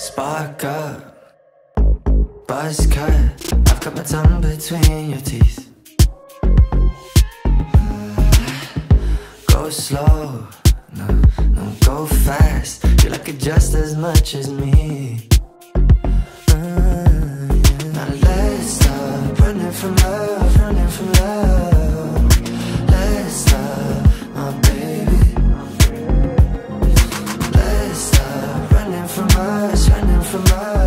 Spark up, buzz cut. I've got my tongue between your teeth. Go slow, no, go fast. You like it just as much as me. Now let's stop running from love, running from love. Let's stop, my baby. Let's stop running from us, running from us.